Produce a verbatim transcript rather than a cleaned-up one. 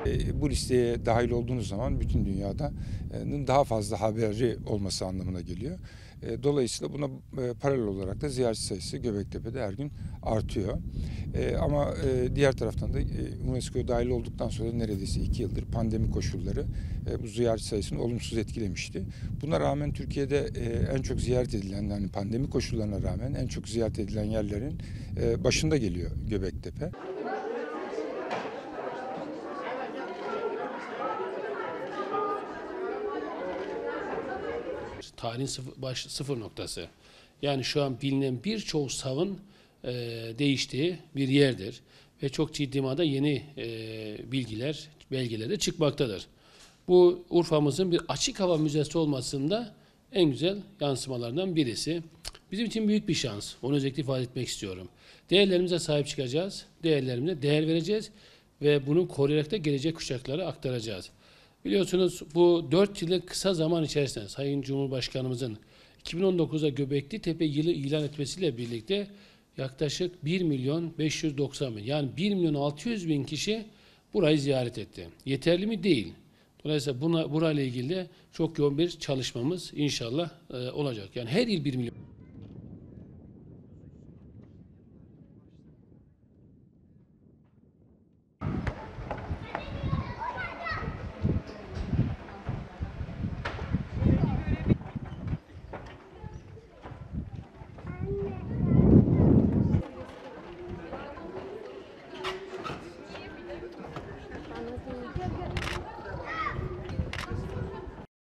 Bu listeye dahil olduğunuz zaman bütün dünyada daha fazla haberi olması anlamına geliyor. Dolayısıyla buna paralel olarak da ziyaretçi sayısı Göbektepe'de her gün artıyor. Ama diğer taraftan da UNESCO'ya dahil olduktan sonra neredeyse iki yıldır pandemi koşulları bu ziyaretçi sayısını olumsuz etkilemişti. Buna rağmen Türkiye'de en çok ziyaret edilen, yani pandemi koşullarına rağmen en çok ziyaret edilen yerlerin başında geliyor Göbektepe. Tarihin sıfır, baş, sıfır noktası. Yani şu an bilinen birçok savın e, değiştiği bir yerdir. Ve çok ciddi manada yeni e, bilgiler, belgeler de çıkmaktadır. Bu Urfa'mızın bir açık hava müzesi olmasında en güzel yansımalarından birisi. Bizim için büyük bir şans. Onu özellikle ifade etmek istiyorum. Değerlerimize sahip çıkacağız. Değerlerimize değer vereceğiz. Ve bunu koruyarak da gelecek kuşaklara aktaracağız. Biliyorsunuz bu dört yıllık kısa zaman içerisinde Sayın Cumhurbaşkanımızın iki bin on dokuzda Göbekli Tepe yılı ilan etmesiyle birlikte yaklaşık bir milyon beş yüz doksan bin, yani bir milyon altı yüz bin kişi burayı ziyaret etti. Yeterli mi? Değil. Dolayısıyla buna, burayla ilgili de çok yoğun bir çalışmamız inşallah e, olacak. Yani her yıl bir milyon.